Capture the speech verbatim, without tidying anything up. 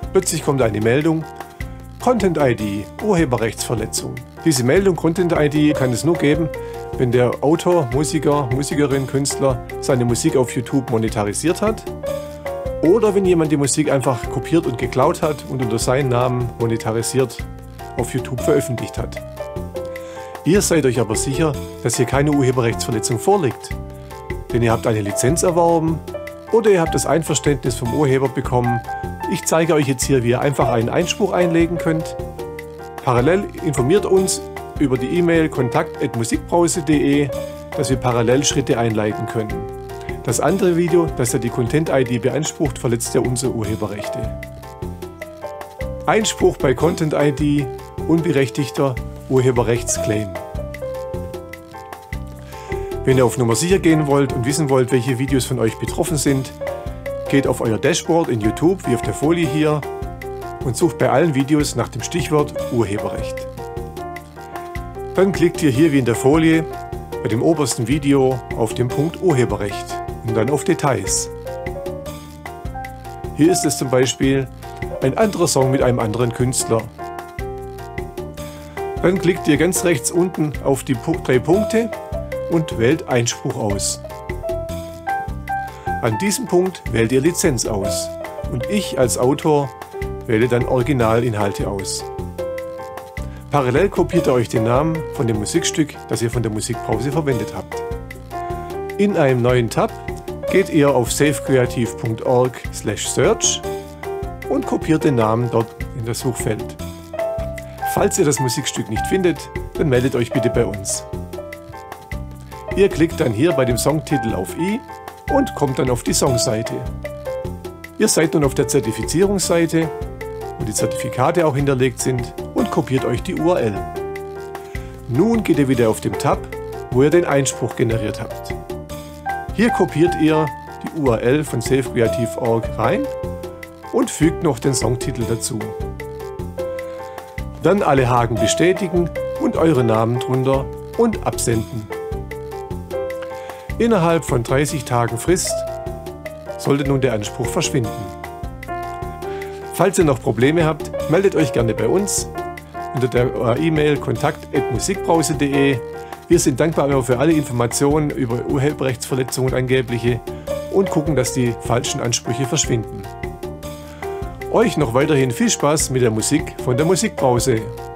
Plötzlich kommt eine Meldung: Content I D, Urheberrechtsverletzung. Diese Meldung Content I D kann es nur geben, wenn der Autor, Musiker, Musikerin, Künstler seine Musik auf YouTube monetarisiert hat oder wenn jemand die Musik einfach kopiert und geklaut hat und unter seinem Namen monetarisiert auf YouTube veröffentlicht hat. Ihr seid euch aber sicher, dass hier keine Urheberrechtsverletzung vorliegt, denn ihr habt eine Lizenz erworben oder ihr habt das Einverständnis vom Urheber bekommen. Ich zeige euch jetzt hier, wie ihr einfach einen Einspruch einlegen könnt. Parallel informiert uns über die E-Mail kontakt at musikbrause punkt de, dass wir parallel Schritte einleiten können. Das andere Video, das ja die Content I D beansprucht, verletzt ja unsere Urheberrechte. Einspruch bei Content I D, unberechtigter Urheberrechtsclaim. Wenn ihr auf Nummer sicher gehen wollt und wissen wollt, welche Videos von euch betroffen sind, geht auf euer Dashboard in YouTube, wie auf der Folie hier, und sucht bei allen Videos nach dem Stichwort Urheberrecht. Dann klickt ihr hier wie in der Folie bei dem obersten Video auf den Punkt Urheberrecht und dann auf Details. Hier ist es zum Beispiel ein anderer Song mit einem anderen Künstler. Dann klickt ihr ganz rechts unten auf die drei Punkte und wählt Einspruch aus. An diesem Punkt wählt ihr Lizenz aus und ich als Autor wähle dann Originalinhalte aus. Parallel kopiert ihr euch den Namen von dem Musikstück, das ihr von der Musikbrause verwendet habt. In einem neuen Tab geht ihr auf safecreative punkt org slash search und kopiert den Namen dort in das Suchfeld. Falls ihr das Musikstück nicht findet, dann meldet euch bitte bei uns. Ihr klickt dann hier bei dem Songtitel auf I und kommt dann auf die Songseite. Ihr seid nun auf der Zertifizierungsseite, wo die Zertifikate auch hinterlegt sind, und kopiert euch die U R L. Nun geht ihr wieder auf den Tab, wo ihr den Einspruch generiert habt. Hier kopiert ihr die U R L von safecreative punkt org rein und fügt noch den Songtitel dazu. Dann alle Haken bestätigen und eure Namen drunter und absenden. Innerhalb von dreißig Tagen Frist sollte nun der Anspruch verschwinden. Falls ihr noch Probleme habt, meldet euch gerne bei uns unter der E-Mail kontakt at musikbrause punkt de. Wir sind dankbar für alle Informationen über Urheberrechtsverletzungen angebliche und gucken, dass die falschen Ansprüche verschwinden. Euch noch weiterhin viel Spaß mit der Musik von der Musikbrause.